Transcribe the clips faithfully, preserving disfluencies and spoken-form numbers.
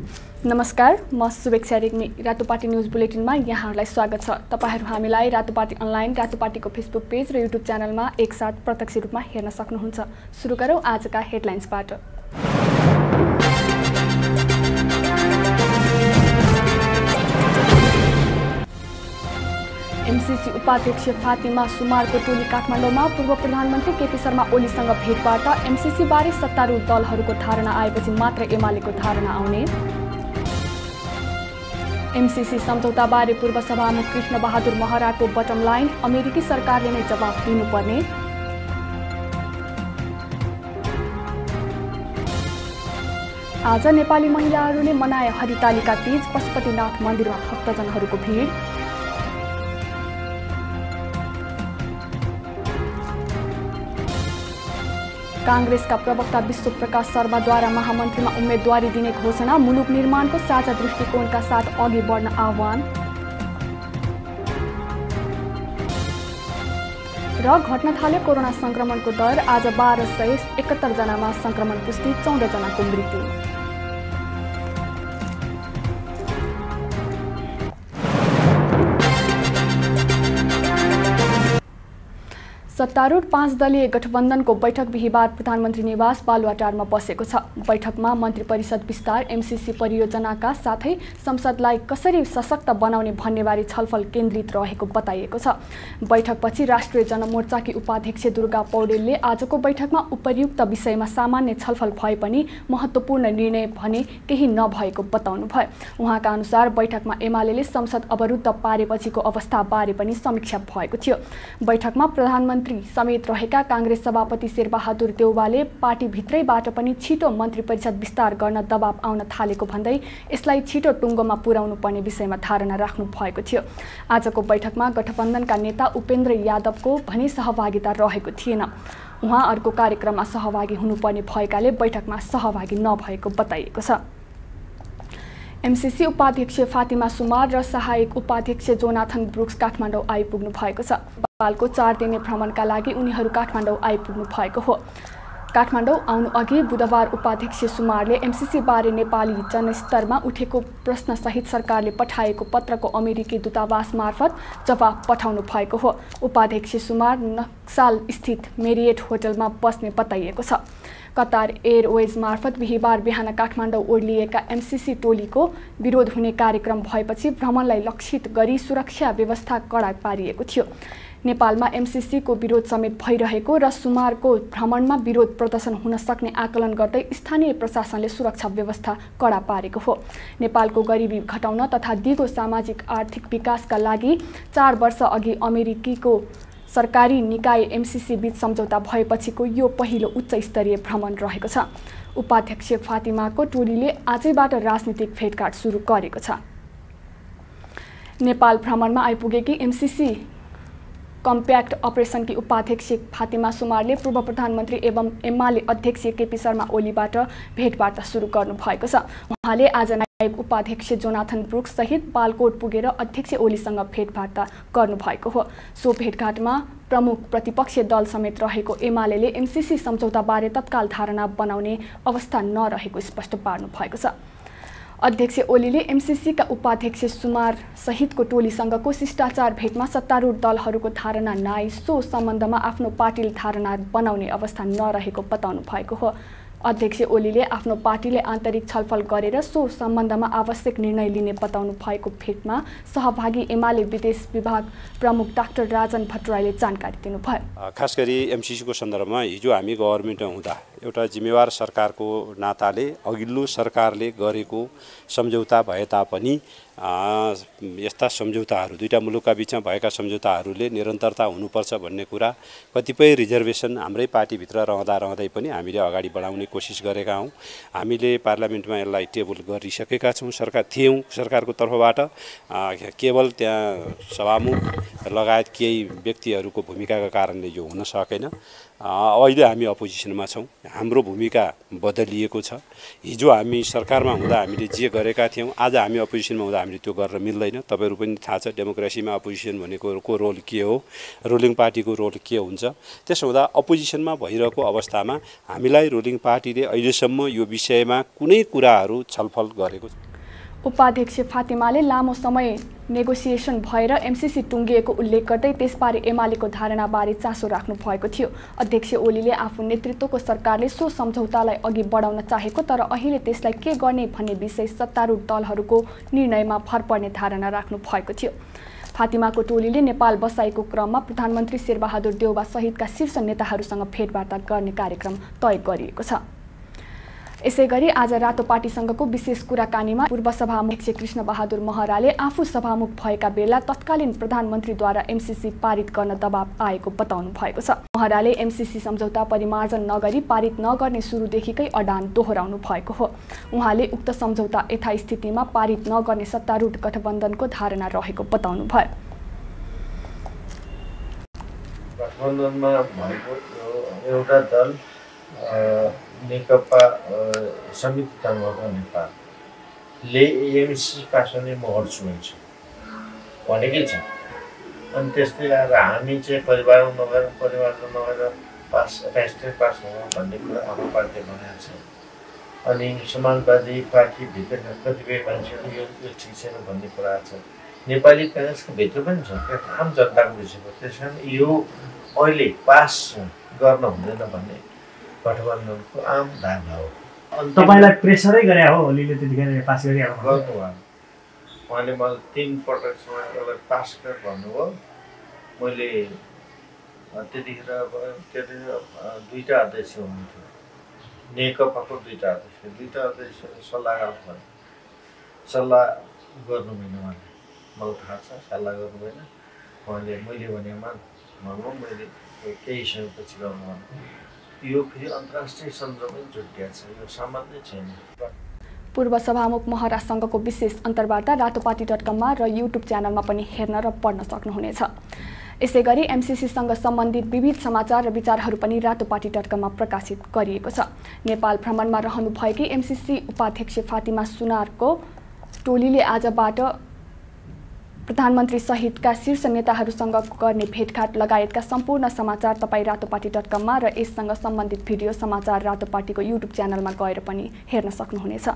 नमस्कार, म शुभेक्षा रेग्मी। रातोपाटी न्युज बुलेटिनमा यहाँहरूलाई स्वागत छ। तपाईहरू हामीलाई रातोपाटी अनलाइन, रातोपाटीको फेसबुक पेज र युट्युब च्यानलमा एकसाथ प्रत्यक्ष रूपमा हेर्न सक्नुहुन्छ। सुरु गरौँ आजका हेडलाइन्सबाट। एमसीसी उपाध्यक्ष फातिमा सुमारको टोली काठमाडौँमा। पूर्व प्रधानमन्त्री केपी शर्मा ओलीसँग भेटवार्ता। एमसीसी बारे सत्तारूढ दलहरूको धारणा आएपछि मात्र एमालेको धारणा आउने। एमसीसी सम्झौताबारे पूर्व सभामुख कृष्ण बहादुर महराको बटम लाइन, अमेरिकी सरकारले नै जवाफ दिनुपर्ने। आज नेपाली महिलाहरूले मनाए हरितालिका तीज। पशुपतिनाथ मन्दिरमा भक्तजनहरूको भिड। कांग्रेसका प्रवक्ता विश्व प्रकाश शर्माद्वारा महामन्त्रीमा उम्मेदवारी दिने घोषणा। मुलुक निर्माणको साझा दृष्टिकोणका साथ अघि बढ्न आह्वान। र घट्न थाल्यो कोरोना संक्रमणको दर। आज बाह्र सय एकहत्तर जनामा संक्रमण पुष्टि, चौध जनाको मृत्यु। सत्तारूढ पाँच दलीय गठबन्धनको बैठक बिहिबार प्रधानमन्त्री निवास बालुवाटारमा बसेको छ। बैठकमा मन्त्री परिषद विस्तार, एमसीसी परियोजनाका साथै संसदलाई कसरी सशक्त बनाउने भन्नेबारे छलफल केन्द्रित रहेको बताइएको छ। बैठकपछि राष्ट्रिय जनमोर्चाकी उपाध्यक्ष दुर्गा पौडेलले आजको बैठकमा उपर्युक्त विषयमा सामान्य छलफल भए पनि महत्त्वपूर्ण निर्णय भने केही नभएको बताउनुभयो। उहाँका अनुसार बैठकमा एमालेले संसद अवरुद्ध पारेपछिको अवस्थाबारे पनि समीक्षा भएको थियो। बैठकमा प्रधानमन्त्री समेत रहेका कांग्रेस सभापति शेरबहादुर देउवाले पार्टीभित्रैबाट पनि छिटो मन्त्री परिषद विस्तार गर्न दबाव आउन थालेको भन्दै यसलाई छिटो टुङ्गोमा पुर्याउनु पर्ने विषयमा धारणा राख्नु भएको थियो। आजको बैठकमा गठबन्धनका नेता उपेन्द्र यादवको भने सहभागिता रहेको थिएन। उहाँ अर्को कार्यक्रममा सहभागी हुनुपर्ने भएकाले बैठकमा सहभागी नभएको बताइएको छ। एमसीसी उपाध्यक्ष फातिमा सुमार र सहायक उपाध्यक्ष जोनाथन ब्रुक्स काठमाडौँ आइपुग्नु भएको छ। नेपालको चार दिने भ्रमणका लागि उनीहरू काठमाडौँ आइपुग्नु भएको हो। काठमाडौँ आउनु अघि बुधबार उपाध्यक्ष सुमारले एमसीसी बारे नेपाली जनस्तरमा उठेको प्रश्नसहित सरकारले पठाएको पत्रको अमेरिकी दूतावास मार्फत जवाफ पठाउनु भएको हो। उपाध्यक्ष सुमार नक्साल स्थित मेरियट होटलमा बस्ने बताइएको छ। कतार एयरवेज मार्फत बिहिबार बिहान काठमाडौँ ओर्लिएका एमसीसी टोलीको विरोध हुने कार्यक्रम भएपछि भ्रमणलाई लक्षित गरी सुरक्षा व्यवस्था कडा पारिएको थियो। नेपालमा एमसीसीको विरोध समेत भइरहेको र सुमारको भ्रमणमा विरोध प्रदर्शन हुन सक्ने आकलन गर्दै स्थानीय प्रशासनले सुरक्षा व्यवस्था कडा पारेको हो। नेपालको गरिबी घटाउन तथा दिगो सामाजिक आर्थिक विकासका लागि चार वर्ष अघि अमेरिकीको सरकारी निकाय एमसीसी बीच सम्झौता भएपछिको यो पहिलो उच्च स्तरीय भ्रमण रहेको छ। उपाध्यक्ष फातिमाको टोलीले आजैबाट राजनीतिक भेटघाट सुरु गरेको छ। नेपाल भ्रमणमा आइपुगेकी एमसीसी कम्प्याक्ट अपरेसनकी उपाध्यक्ष फातिमा सुमारले पूर्व प्रधानमन्त्री एवं एमाले अध्यक्ष केपी शर्मा ओलीबाट भेटवार्ता सुरु गर्नु भएको छ। उहाँले आज नायब उपाध्यक्ष जोनाथन ब्रुक्स सहित बालकोट पुगेर अध्यक्ष ओलीसँग भेटवार्ता गर्नु भएको हो। सो भेटघाटमा प्रमुख प्रतिपक्षीय दल समेत रहेको एमालेले एमसीसी सम्झौताबारे तत्काल धारणा बनाउने अवस्था नरहेको स्पष्ट पार्नु भएको छ। अध्यक्ष ओलीले एमसीसीका उपाध्यक्ष सुमार सहितको टोलीसँगको शिष्टाचार भेटमा सत्तारूढ दलहरूको धारणा नआई सो सम्बन्धमा आफ्नो पार्टीले धारणा बनाउने अवस्था नरहेको बताउनु भएको हो। अध्यक्ष ओलीले आफ्नो पार्टीले आन्तरिक छलफल गरेर सो सम्बन्धमा आवश्यक निर्णय लिने बताउनु भएको भेटमा सहभागी एमाले विदेश विभाग प्रमुख डाक्टर राजन भट्टराईले जानकारी दिनुभयो। खास गरी एमसीसीको सन्दर्भमा हिजो हामी गभर्मेन्टमा हुँदा एउटा जिम्मेवार सरकारको नाताले अघिल्लो सरकारले गरेको सम्झौता भए तापनि यस्ता सम्झौताहरू दुईटा मुलुकका बीचमा भएका सम्झौताहरूले निरन्तरता हुनुपर्छ भन्ने कुरा कतिपय रिजर्भेसन हाम्रै पार्टीभित्र रहँदा रहँदै पनि हामीले अगाडि बढाउने कोसिस गरेका हौँ। हामीले पार्लियामेन्टमा यसलाई टेबल गरिसकेका छौँ। सरकार थियौँ सरकारको तर्फबाट केवल त्यहाँ सभामुख लगायत केही व्यक्तिहरूको भूमिकाका कारणले यो हुन सकेन। अहिले हामी अपोजिसनमा छौँ। हाम्रो भूमिका बदलिएको छ। हिजो हामी सरकारमा हुँदा हामीले जे गरेका थियौँ, आज हामी अपोजिसनमा हुँदा हामीले त्यो गर्न मिल्दैन। तपाईहरु पनि थाहा छ डेमोक्रेसीमा अपोजिसन भनेको को रोल के हो, रुलिङ पार्टीको रोल के हुन्छ। त्यसो हुँदा अपोजिसनमा भइरहेको अवस्थामा हामीलाई रुलिङ पार्टीले अहिलेसम्म यो विषयमा कुनै कुराहरू छलफल गरेको छ। उपाध्यक्ष फातिमाले लामो समय नेगोसिएसन भएर एमसीसी टुङ्गिएको उल्लेख गर्दै त्यसबारे एमालेको धारणाबारे चासो राख्नु भएको थियो। अध्यक्ष ओलीले आफू नेतृत्वको सरकारले सो सम्झौतालाई अघि बढाउन चाहेको तर अहिले त्यसलाई के गर्ने भन्ने विषय सत्तारूढ दलहरूको निर्णयमा भर पर्ने धारणा राख्नु भएको थियो। फातिमाको टोलीले नेपाल बसाइको क्रममा प्रधानमन्त्री शेरबहादुर देउबा सहितका शीर्ष नेताहरूसँग भेटवार्ता गर्ने कार्यक्रम तय गरिएको छ। यसैगरी आज रातो पार्टीसँगको विशेष कुराकानीमा पूर्व सभामुख कृष्ण बहादुर महराले आफू सभामुख भएका बेला तत्कालीन प्रधानमन्त्रीद्वारा एमसीसी पारित गर्न दबाब आएको बताउनु भएको छ। महराले एमसीसी सम्झौता परिमार्जन नगरी पारित नगर्ने सुरुदेखिकै अडान दोहोऱ्याउनु भएको हो। उहाँले उक्त सम्झौता यथास्थितिमा पारित नगर्ने सत्तारूढ गठबन्धनको धारणा रहेको बताउनु भयो। गठबन्धनमा भएको एउटा दल नेकपा संयुक्त जनमोर्चा नेपालले एमसीसी पास गर्ने म गर्छु भन्छ भनेकै छ। अनि त्यस्तै आएर हामी चाहिँ परिवारमा नभएर परिवारमा नभएर पास राष्ट्रिय पास हुनु भन्ने कुरा आफ्नो पार्टीले भनेको छ। अनि समाजवादी पार्टीभित्रका कतिपय मान्छेहरू यो ठिक छैन भन्ने कुरा छ। नेपाली काङ्ग्रेसको भित्र पनि छ, आम जनताको विषयमा। त्यस कारण यो अहिले पास गर्न हुँदैन भन्ने गठबन्धनको आम धारणा हो। तपाईलाई प्रेसरै गरे हो ओलीले त्यतिखेर पास गरिहाल्नु गर्नु भयो। उहाँले मलाई तीन पटकसम्म एउटा पास गर भन्नुभयो। मैले त्यतिखेर त्यतिखेर दुईवटा अध्यक्ष हुनुहुन्थ्यो, नेकपाको दुईवटा अध्यक्ष दुईवटा अध्यक्ष सल्लाहकार भयो। सल्लाह गर्नु भएन उहाँले, मलाई थाहा छ सल्लाह गर्नु भएन। उहाँले मैले भनेमा भन्नु मैले केही समयपछि गर्नु भन्नु। यो फेरि अन्तर्राष्ट्रिय सन्दर्भमा जोडिया छ, यो सामान्य छैन। पूर्व सभामुख महरासँगको विशेष अन्तर्वार्ता रातोपाटी डट कममा र युट्युब च्यानलमा पनि हेर्न र पढ्न सक्नुहुनेछ। यसैगरी एमसीसीसँग सम्बन्धित विविध समाचार र विचारहरू पनि रातोपाटी डट कममा प्रकाशित गरिएको छ। नेपाल भ्रमणमा रहनुभएकी एमसीसी उपाध्यक्ष फातिमा सुनारको टोलीले आजबाट प्रधानमन्त्री सहितका शीर्ष नेताहरूसँग गर्ने भेटघाट लगायतका सम्पूर्ण समाचार तपाईँ रातोपाटी डट कममा र यससँग सम्बन्धित भिडियो समाचार रातोपाटीको युट्युब च्यानलमा गएर पनि हेर्न सक्नुहुनेछ।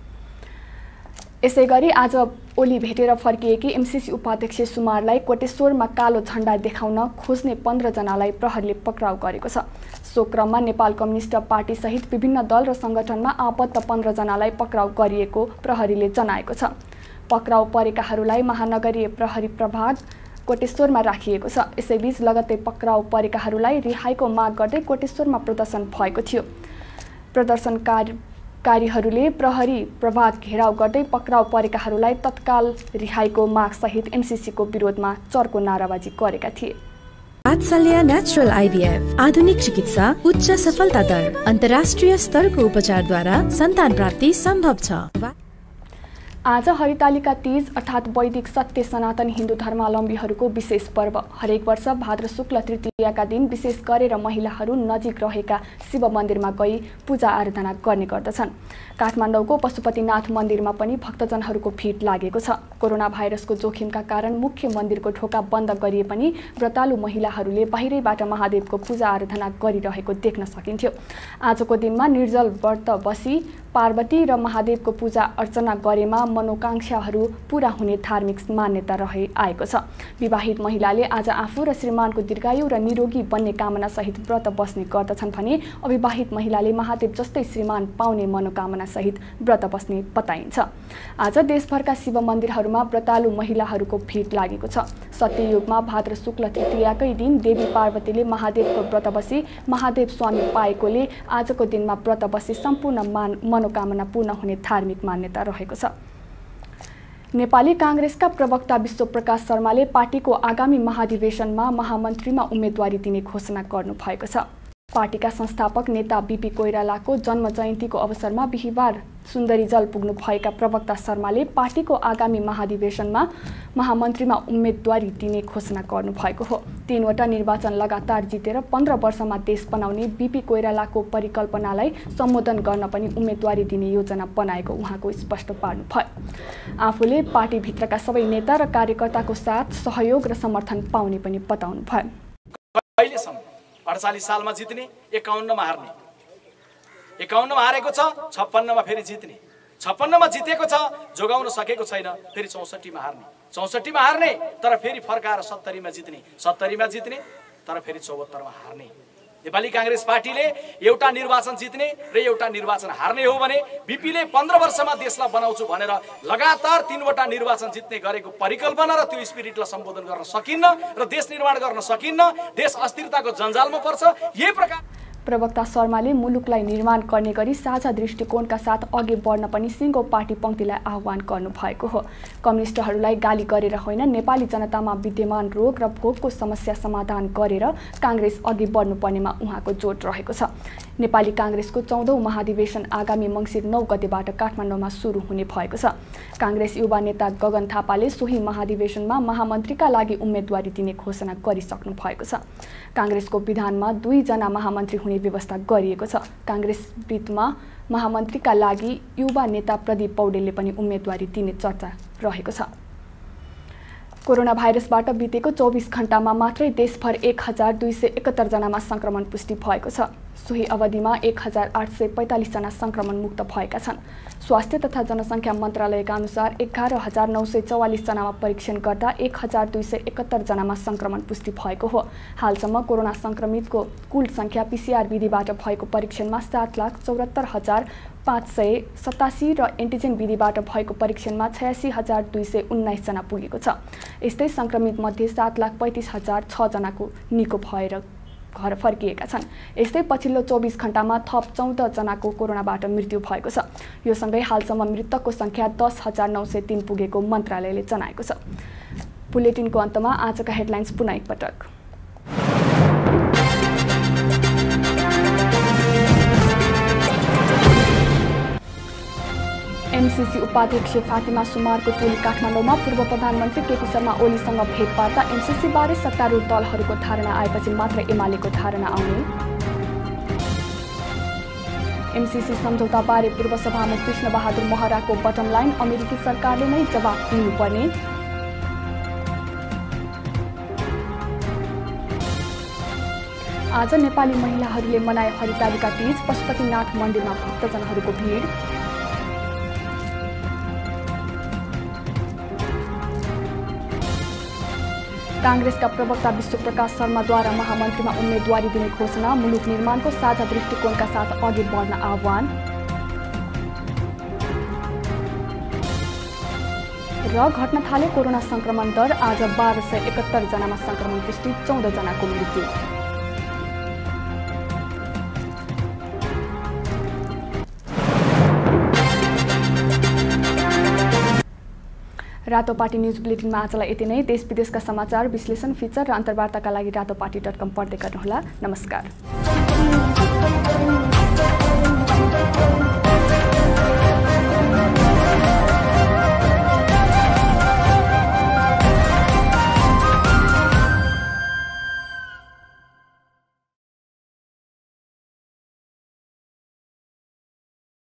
यसैगरी आज ओली भेटेर फर्किएकी एमसीसी उपाध्यक्ष सुमारलाई कोटेश्वरमा कालो झण्डा देखाउन खोज्ने पन्ध्र जनालाई प्रहरीले पक्राउ गरेको छ। सो क्रममा नेपाल कम्युनिस्ट पार्टी सहित विभिन्न दल र संगठनमा आबद्ध पन्ध्र जनालाई पक्राउ गरिएको प्रहरीले जनाएको छ। पक्राउ परेकाहरूलाई महानगरीय प्रहरी प्रभाग कोटेश्वरमा राखिएको छ। यसैबीच लगत्तै पक्राउ परेकाहरूलाई रिहाईको माग गर्दै कोटेश्वरमा प्रदर्शन भएको थियो। प्रदर्शनकारीहरूले प्रहरी प्रभाग घेराउ गर्दै पक्राउ परेकाहरूलाई तत्काल रिहाईको माग सहित एमसीसीको विरोधमा चर्को नाराबाजी गरेका थिए। वात्सल्य नेचुरल आइभीएफ आधुनिक चिकित्सा, उच्च सफलता दर, अन्तर्राष्ट्रिय स्तरको उपचारद्वारा सन्तान प्राप्ति सम्भव छ। आज हरितालिका तीज अर्थात् वैदिक सत्य सनातन हिन्दू धर्मावलम्बीहरूको विशेष पर्व। हरेक वर्ष भाद्र शुक्ल तृतीयाका दिन विशेष गरेर महिलाहरू नजिक रहेका शिव मन्दिरमा गई पूजा आराधना गर्ने गर्दछन्। काठमाडौँको पशुपतिनाथ मन्दिरमा पनि भक्तजनहरूको भिड लागेको छ। कोरोना भाइरसको जोखिमका कारण मुख्य मन्दिरको ढोका बन्द गरिए पनि व्रतालु महिलाहरूले बाहिरैबाट महादेवको पूजा आराधना गरिरहेको देख्न सकिन्थ्यो। आजको दिनमा निर्जल व्रत बसी पार्वती र महादेवको पूजा अर्चना गरेमा मनोकांक्षाहरू पूरा हुने धार्मिक मान्यता रहे आएको छ। विवाहित महिलाले आज आफू र श्रीमानको दीर्घायु र निरोगी बन्ने कामना सहित व्रत बस्ने गर्दछन् भने अविवाहित महिलाले महादेव जस्तै श्रीमान पाउने मनोकामना सहित व्रत बस्ने बताइन्छ। आज देशभरका शिव मन्दिरहरूमा व्रतालु महिलाहरूको भिड लागेको छ। सत्ययुगमा भाद्र शुक्ल तृतीयाकै दिन देवी पार्वतीले महादेवको व्रत बसी महादेव स्वामी पाएकोले आजको दिनमा व्रत बसी सम्पूर्ण मनोकामना पूर्ण हुने धार्मिक मान्यता रहेको छ। नेपाली कांग्रेसका प्रवक्ता विश्वप्रकाश शर्माले पार्टीको आगामी महाधिवेशनमा महामन्त्रीमा उम्मेदवारी दिने घोषणा गर्नुभएको छ। पार्टीका संस्थापक नेता बीपी कोइरालाको जन्म जयन्तीको अवसरमा बिहिबार सुन्दरी जल पुग्नु भएका प्रवक्ता शर्माले पार्टीको आगामी महाधिवेशनमा महामन्त्रीमा उम्मेदवारी दिने घोषणा गर्नु भएको हो। तीनवटा निर्वाचन लगातार जितेर पन्ध्र वर्षमा देश बनाउने बीपी कोइरालाको परिकल्पनालाई सम्बोधन गर्न पनि उम्मेदवारी दिने योजना बनाएको उहाँको स्पष्ट पार्नुभयो। आफूले पार्टीभित्रका सबै नेता र कार्यकर्ताको साथ सहयोग र समर्थन पाउने पनि बताउनु भयो। अहिलेसम्म अडचालीस सालमा जित्ने, एकाउन्नमा हार्ने, एकाउन्नमा हारेको छ, छप्पन्नमा फेरि जित्ने, छप्पन्नमा जितेको छ, जोगाउन सकेको छैन, फेरि चौसठीमा हार्ने, चौसठीमा हार्ने तर फेरि फर्काएर सत्तरीमा जित्ने, सत्तरीमा जित्ने तर फेरि चौहत्तरमा हार्ने। नेपाली कांग्रेस पार्टीले एउटा निर्वाचन जित्ने र एउटा निर्वाचन हार्ने हो भने बीपीले पन्ध्र वर्षमा देशलाई बनाउँछु भनेर लगातार तीनवटा निर्वाचन जित्ने गरेको परिकल्पना र त्यो स्पिरिटलाई सम्बोधन गर्न सकिन्न र देश निर्माण गर्न सकिन्न, देश अस्थिरताको जन्जालमा पर्छ। यही प्रकार प्रवक्ता शर्माले मुलुकलाई निर्माण गर्ने गरी साझा दृष्टिकोणका साथ अघि बढ्न पनि सिङ्गो पार्टी पङ्क्तिलाई आह्वान गर्नु भएको हो। कम्युनिस्टहरूलाई गाली गरेर होइन, नेपाली जनतामा विद्यमान रोग र भोगको समस्या समाधान गरेर काङ्ग्रेस अघि बढ्नुपर्नेमा उहाँको जोड रहेको छ। नेपाली काङ्ग्रेसको चौधौँ महाधिवेशन आगामी मङ्सिर नौ गतेबाट काठमाडौँमा सुरु हुने भएको छ। काङ्ग्रेस युवा नेता गगन थापाले सोही महाधिवेशनमा महामन्त्रीका लागि उम्मेदवारी दिने घोषणा गरिसक्नु भएको छ। काङ्ग्रेसको विधानमा दुईजना महामन्त्री हुने व्यवस्था गरिएको छ। काङ्ग्रेस बीचमा महामन्त्रीका लागि युवा नेता प्रदीप पौडेलले पनि उम्मेदवारी दिने चर्चा रहेको छ। कोरोना भाइरसबाट बितेको चौबिस घण्टामा मात्रै देशभर एक हजार दुई सय एकहत्तर जनामा संक्रमण पुष्टि भएको छ। सोही अवधिमा एक हजार आठ सय पैँतालिस जना संक्रमण मुक्त भएका छन्। स्वास्थ्य तथा जनसङ्ख्या मन्त्रालयका अनुसार एघार हजार नौ सय चौवालिस जनामा परीक्षण गर्दा एक हजार दुई सय एकहत्तर जनामा संक्रमण पुष्टि भएको हो। हालसम्म कोरोना संक्रमितको कुल सङ्ख्या पीसीआर विधिबाट भएको परीक्षणमा सात लाख चौहत्तर हजार पाँच सय सतासी र एन्टिजेन विधिबाट भएको परीक्षणमा छयासी हजार दुई सय उन्नाइस जना पुगेको छ। यस्तै संक्रमित मध्ये सात लाख पैँतिस हजार छ जनाको निको भएर घर फर्किएका छन्। यस्तै पछिल्लो चौबिस घण्टामा थप चौध जनाको कोरोनाबाट मृत्यु भएको छ। यो सँगै हालसम्म मृतकको सङ्ख्या दस हजार नौ सय तीन पुगेको मन्त्रालयले जनाएको छ। बुलेटिनको अन्तमा आजका हेडलाइन्स पुनः एकपटक। एमसीसी उपाध्यक्ष फातिमा सुमारको टोली काठमाडौँमा पूर्व प्रधानमन्त्री केपी शर्मा ओलीसँग भेटवार्ता। एमसीसी बारे सत्तारूढ दलहरूको धारणा आएपछि मात्र एमालेको धारणा आउने। एमसीसी सम्झौताबारे पूर्व सभामुख कृष्णबहादुर महराको बटम लाइन, अमेरिकी सरकारले नै जवाफ दिनुपर्ने। आज नेपाली महिलाहरूले मनाए हरितालिका तीज, पशुपतिनाथ मन्दिरमा भक्तजनहरूको भिड। काङ्ग्रेसका प्रवक्ता विश्वप्रकाश शर्माद्वारा महामन्त्रीमा उम्मेदवारी दिने घोषणा। मुलुक निर्माणको साझा दृष्टिकोणका साथ अघि बढ्न आह्वान। र घट्न थाले कोरोना संक्रमण दर। आज बाह्र सय एकहत्तर जनामा संक्रमण पुष्टि, चौध जनाको मृत्यु। रातोपाटी न्युज बुलेटिनमा आजलाई यति नै। देश विदेशका समाचार, विश्लेषण, फिचर र अन्तर्वार्ताका लागि रातोपाटी डट कम पढ्दै गर्नुहोला। नमस्कार।